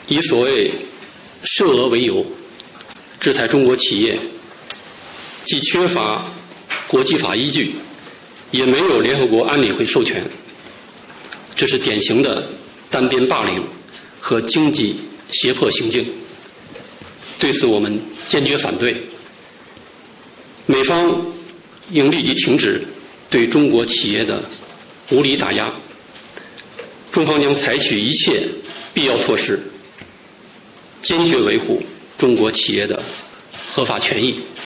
以所谓涉俄为由制裁中国企业，既缺乏国际法依据，也没有联合国安理会授权，这是典型的单边霸凌和经济胁迫行径。对此，我们坚决反对。美方应立即停止对中国企业的无理打压，中方将采取一切必要措施，坚决维护中国企业的合法权益。